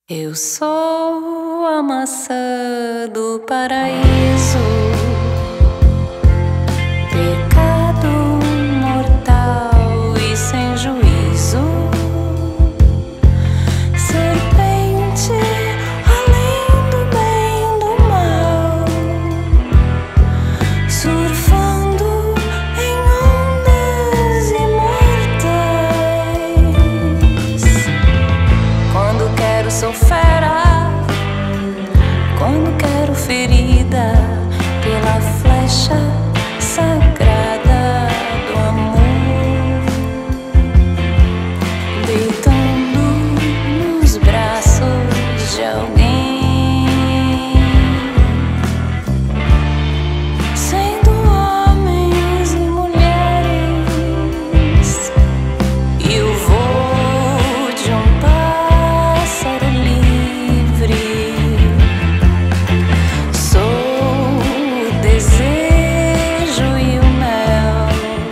Eu sou a maçã do paraíso, pecado mortal e sem juízo, serpente além do bem e do mal, surfando em ondas imortais. Quando quero sou fera, quando quero ferida pela flecha sagrada do amor, deitando nos braços de alguém, sendo homens e mulheres, e o voo de um pássaro livre. Sou o desejo e o mel,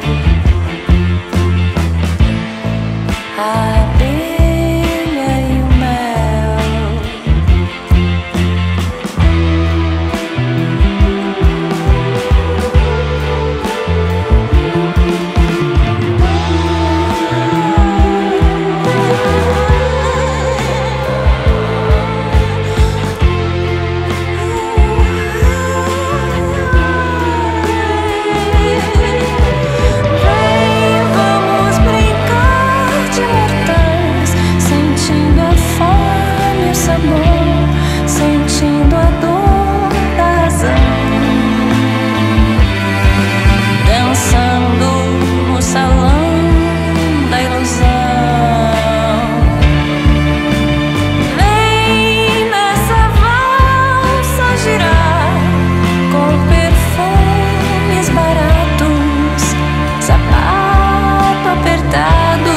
a abelha e o mel. Vem, vamos brincar de mortais, sentindo a fome e o sabor, sentindo a dor da razão, dançando no salão da ilusão. Vem nessa valsa girar com perfumes baratos, sapato apertado.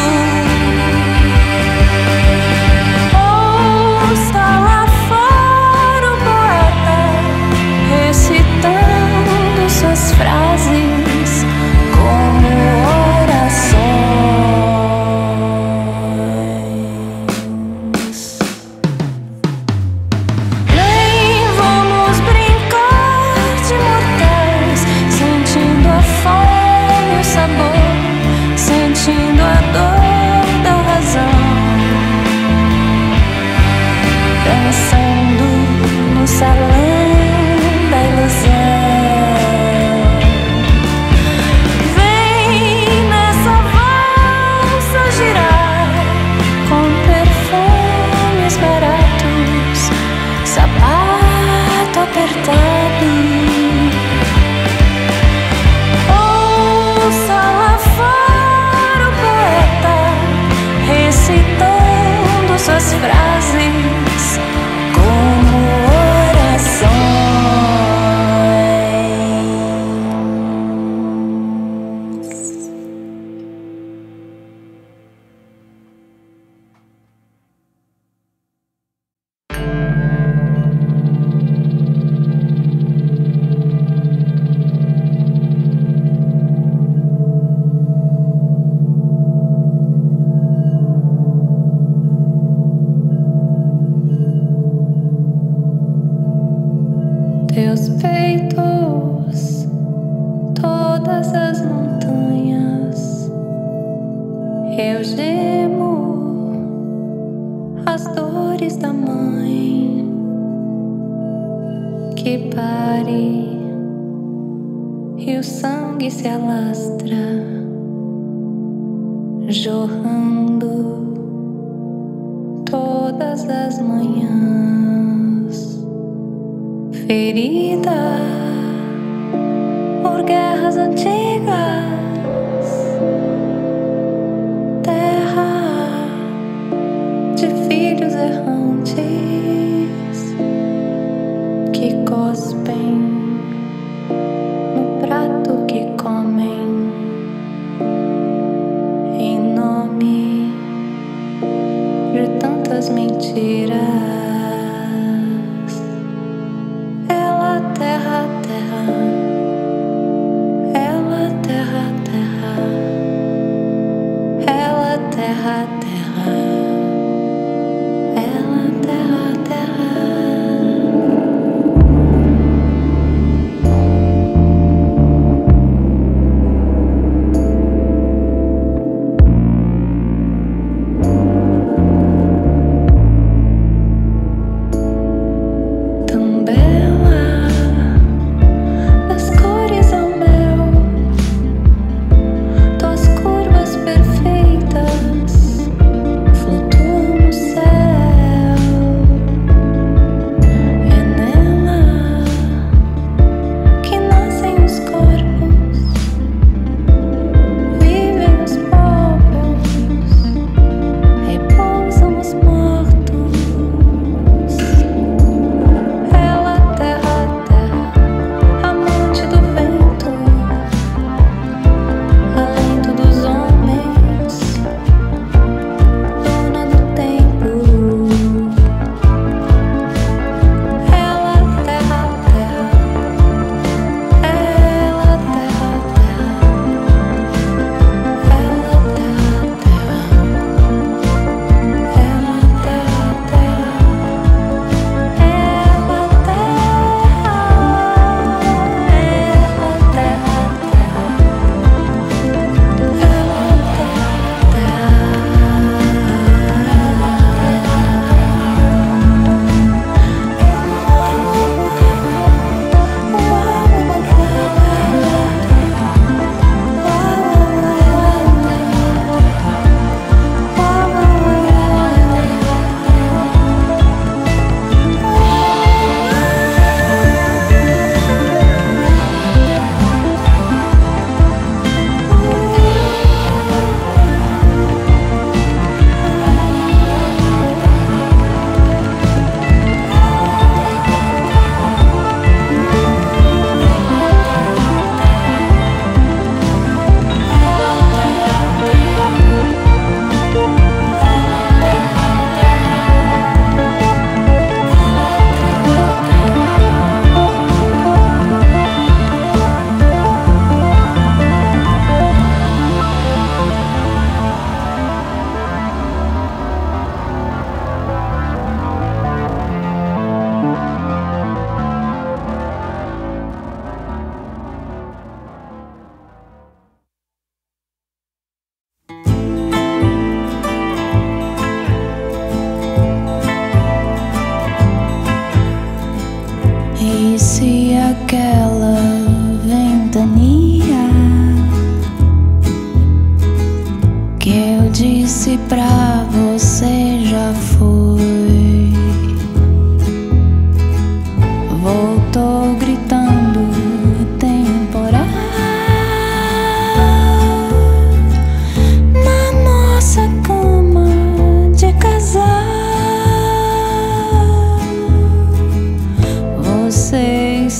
Ouça lá fora o poeta recitando suas frases como orações. Vem, vamos brincar de mortais, sentindo a fome e o sabor, sentindo a dor da razão, dançando no salão da ilusão. Vem nessa valsa girar com perfumes baratos, sapato apertado. Ouça lá fora o poeta recitando suas frases como orações. Teus peitos, todas as montanhas, eu gemo as dores da mãe que pare e o sangue se alastra, jorrando todas as manhãs. Ferida por guerras antigas, terra de filhos errantes que cospem no prato que comem, em nome de tantas mentiras. Ela terra, terra, ela terra, terra, ela terra, terra, ela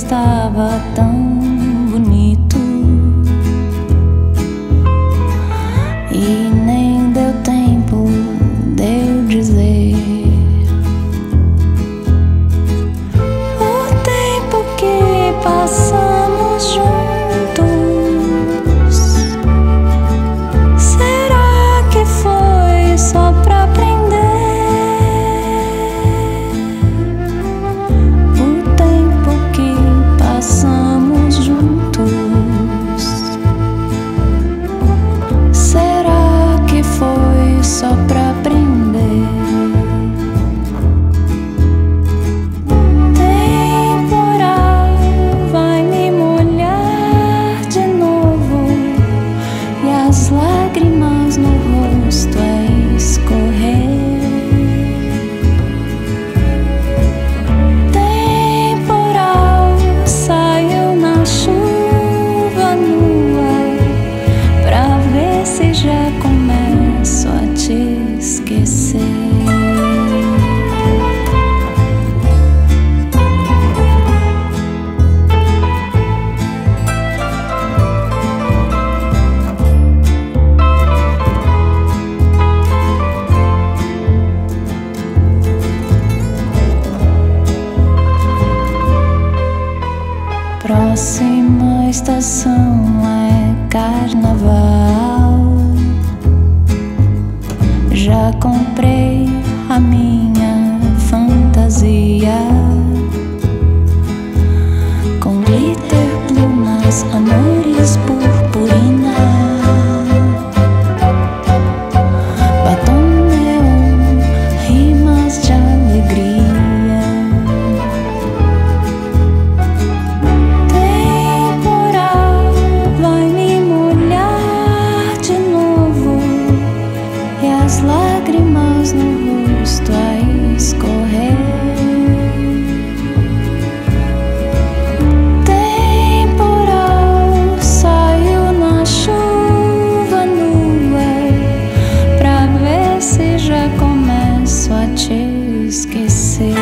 estava tão bonito e nem deu tempo de eu dizer o tempo que passamos juntos. Será que foi só pra aprender? Passamos juntos. Será que foi só pra aprender? Temporal vai me molhar de novo e as lágrimas no rosto a escorrer. Já começo a te esquecer. Próxima estação é carnaval. Já comprei a minha fantasia com glitter, plumas, amores, purpurina, batom neon, rimas de alegria. Temporal vai me molhar de novo e as lágrimas no rosto a escorrer. Temporal saiu na chuva nua pra ver se já começo a te esquecer.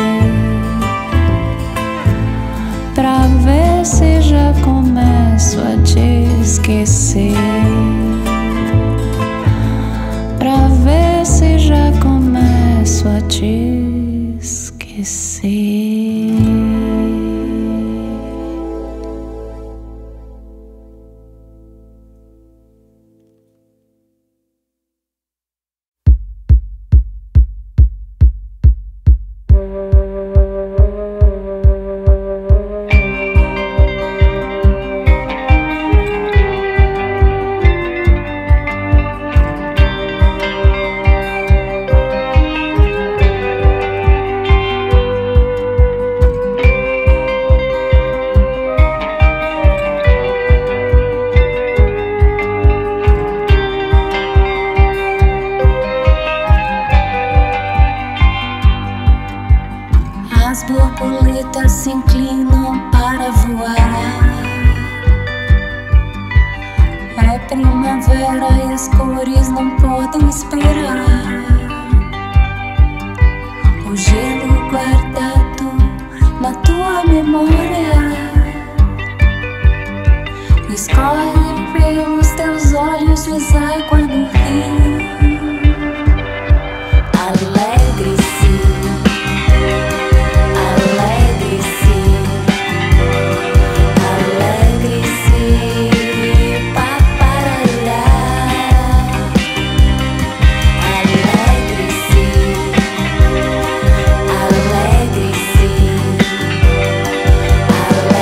Pra ver se já começo a te esquecer. Pra ver se já começo a te esquecer. As borboletas se inclinam para voar. É primavera e as cores não podem esperar. O gelo guardado na tua memória escorre pelos teus olhos, deságua no rio. Alegre-se, alegre-se, alegre-se, paparará. Alegre-se, alegre-se,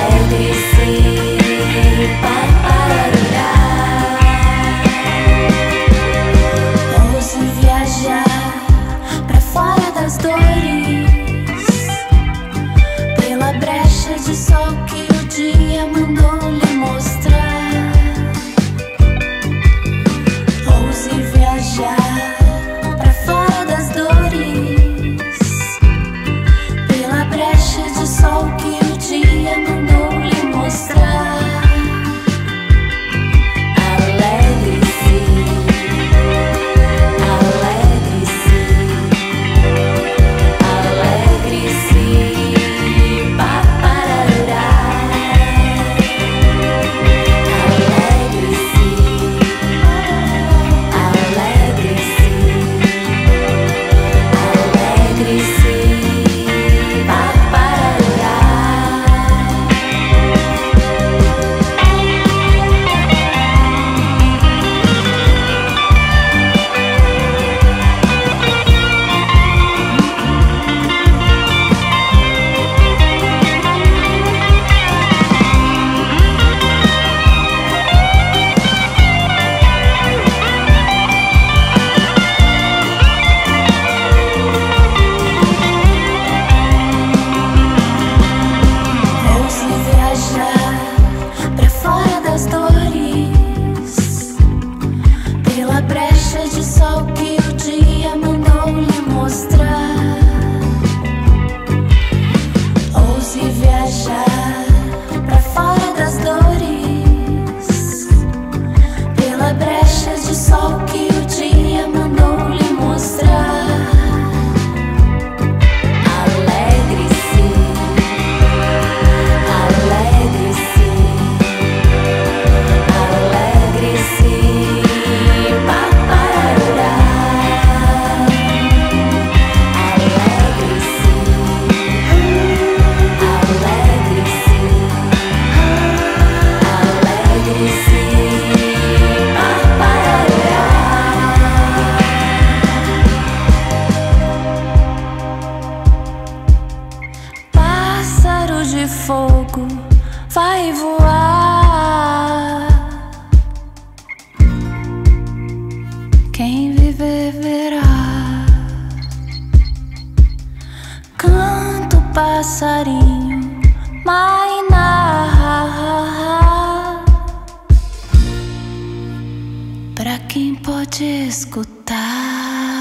alegre-se, paparará. de fogo vai voar. Quem viver verá. Canto passarinho, Mainá, pra quem pode escutar.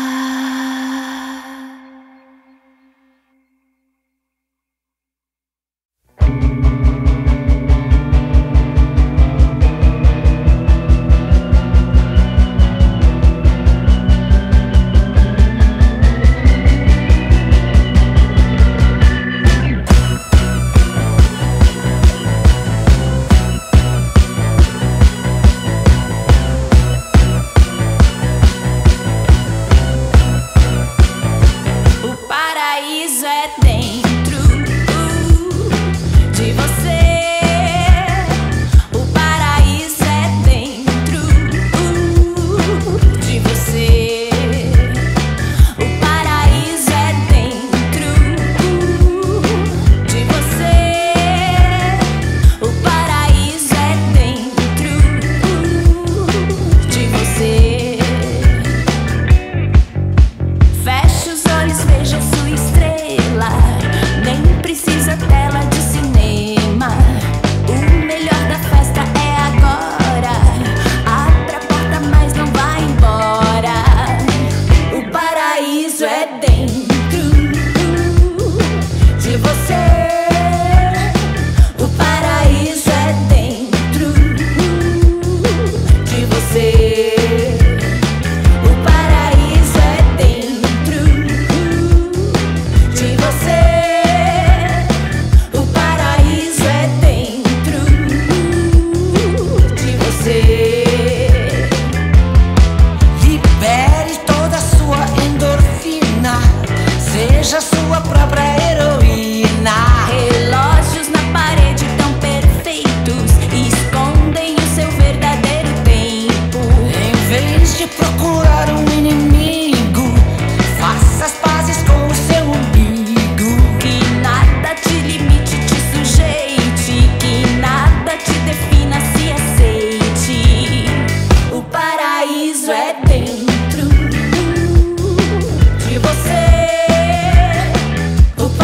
O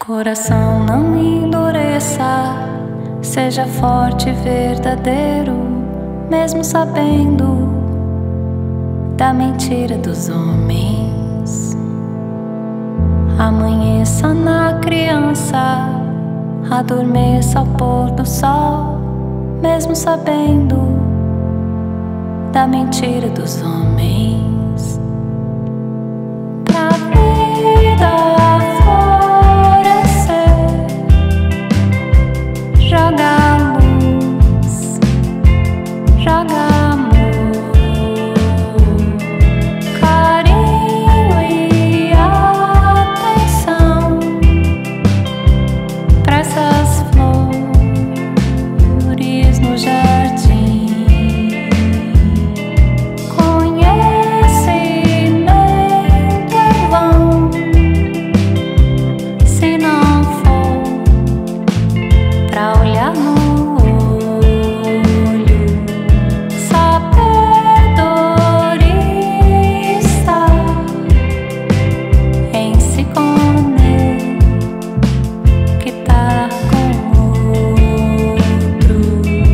Coração, não endureça, seja forte e verdadeiro, mesmo sabendo da mentira dos homens. Amanheça na criança, adormeça ao pôr do sol, mesmo sabendo da mentira dos homens. Pra vida florescer, joga luz, joga amor, carinho e atenção pra essas flores no jardim. Conhecimento é vão se não for pra olhar no olho. Sabedoria está em se conectar com outro.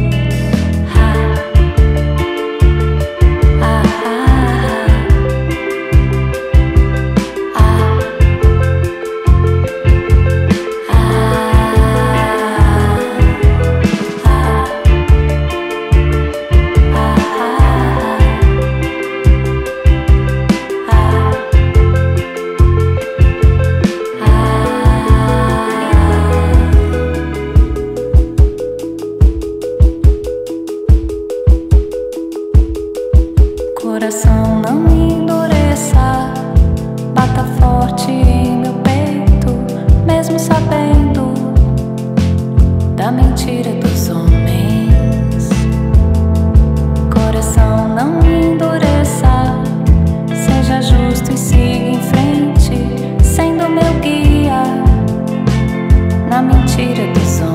Coração, não endureça, bata forte em meu peito, mesmo sabendo da mentira dos homens. Coração, não endureça, seja justo e siga em frente, sendo meu guia na mentira dos homens.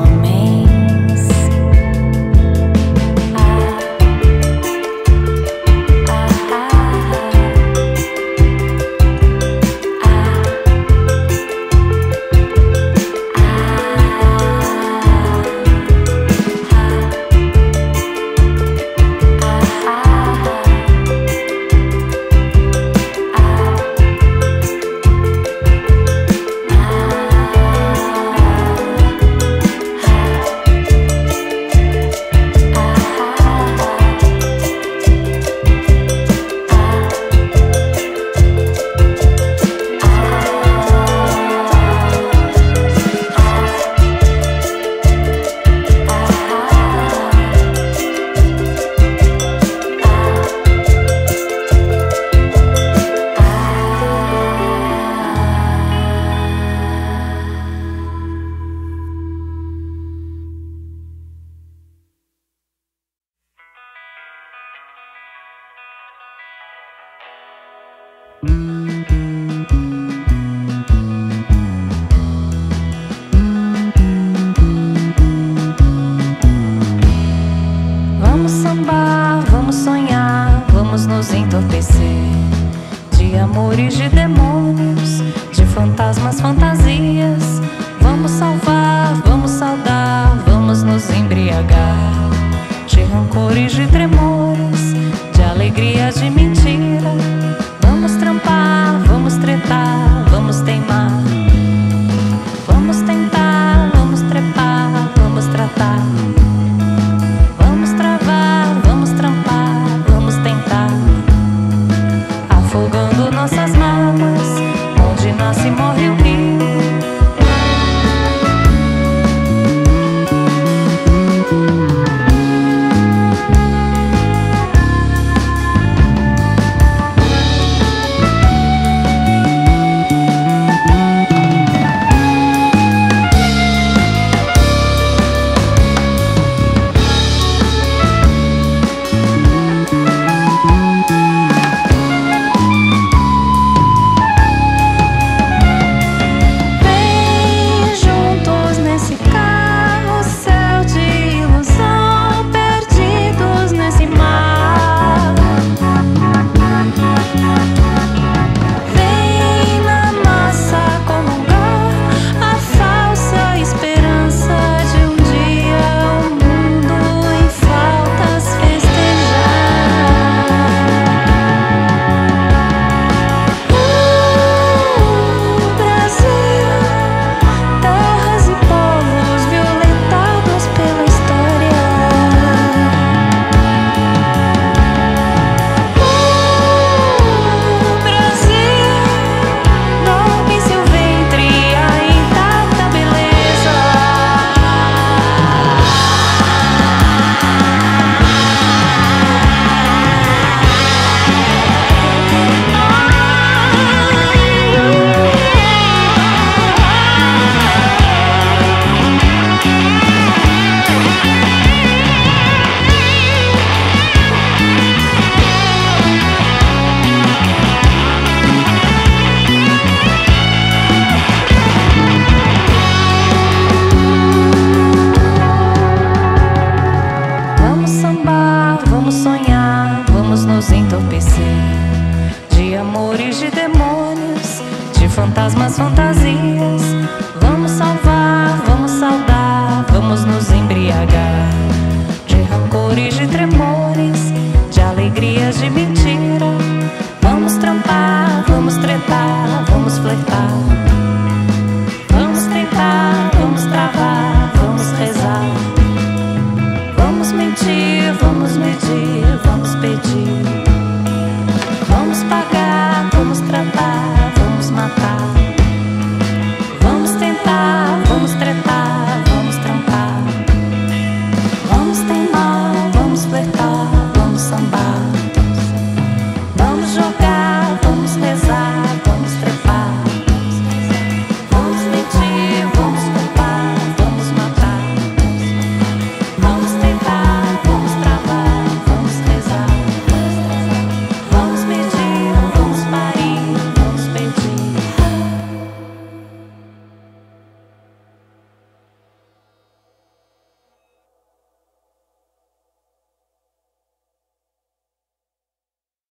Vamos sambar, vamos sonhar, vamos nos entorpecer de amores, de demônios, de fantasmas, fantasias. Vamos salvar, vamos saudar, vamos nos embriagar de rancores, de tremores, de alegrias, de mentira. Vamos trampar, vamos tretar, vamos teimar, vamos tentar, vamos trepar, vamos tratar. Vamos travar, vamos trampar, vamos tentar, afogando nossas mágoas, onde nasce e morre o rio. Vamos sonhar, vamos nos entorpecer de amores, de demônios, de fantasmas, fantasias. Vamos salvar, vamos saudar, vamos nos embriagar de rancores, de tremores, de alegrias, de